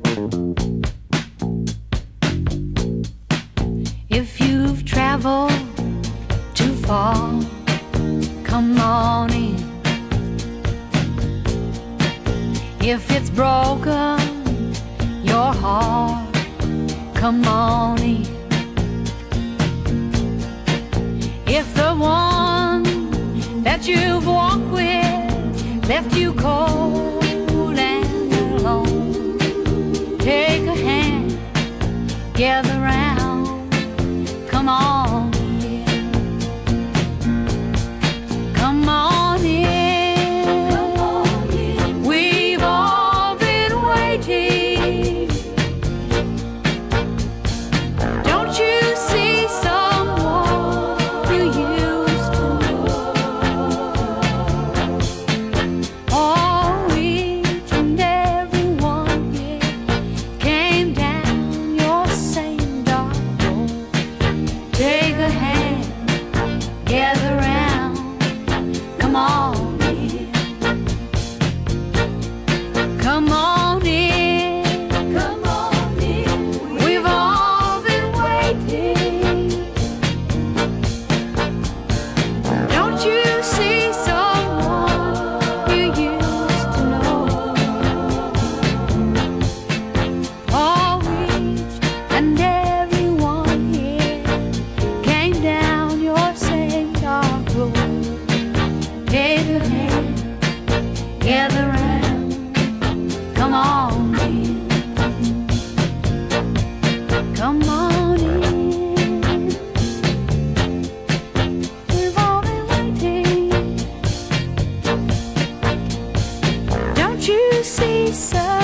If you've traveled too far, come on in. If it's broken, your heart, come on in. If the one that you've walked with left you cold and alone, take a hand, gather round, come on in. Come on in. Come on in. We've all been waiting. Don't you see someone you used to know? Oh, each and every one here came down your same dark road. Take a hand, gather round, come on in. Come on in. Come on in. We've all been waiting. Don't you see someone you used to know? Oh, each and every one here came down your same dark road. Take a hand, gather round, come on in. Come on in. We've all been waiting. Don't you see, sir?